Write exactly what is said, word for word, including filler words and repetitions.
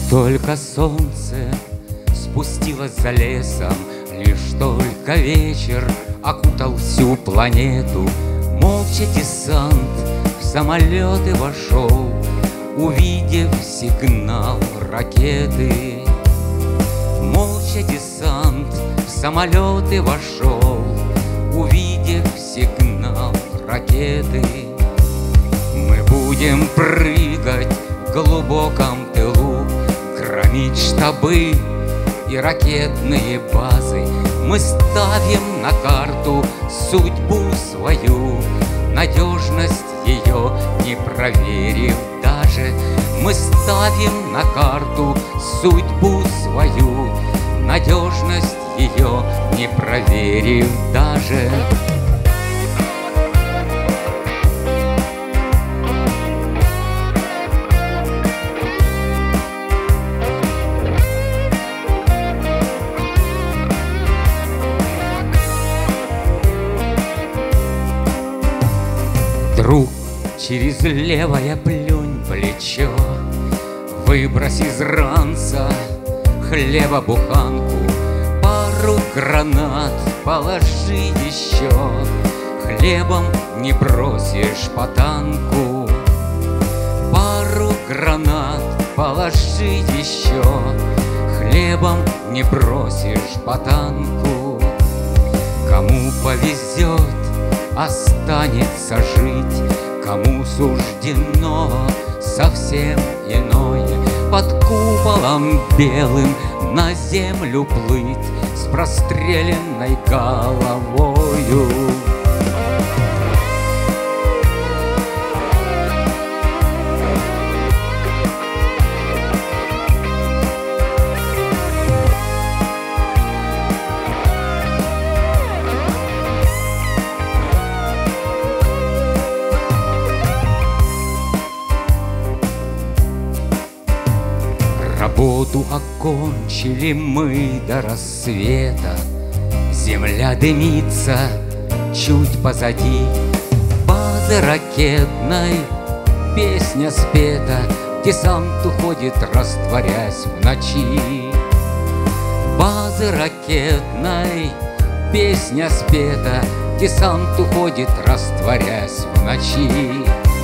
Только солнце спустилось за лесом, лишь только вечер окутал всю планету. Молча десант в самолеты вошел, увидев сигнал ракеты. Молча десант в самолеты вошел, увидев сигнал ракеты. Мы будем прыгать в глубоком тылу, громить штабы и ракетные базы. Мы ставим на карту судьбу свою, надежность ее не проверив даже. Мы ставим на карту судьбу свою, надежность ее не проверив даже. Друг, через левое плюнь плечо, выбрось из ранца хлеба буханку, пару гранат положи еще, хлебом не бросишь по танку. Пару гранат положи еще, хлебом не бросишь по танку. Кому повезет, останется жить, кому суждено совсем иное. Под куполом белым на землю плыть с простреленной головою. Работу окончили мы до рассвета, земля дымится чуть позади. Базы ракетной песня спета, десант уходит, растворясь в ночи. Базы ракетной песня спета, десант уходит, растворясь в ночи.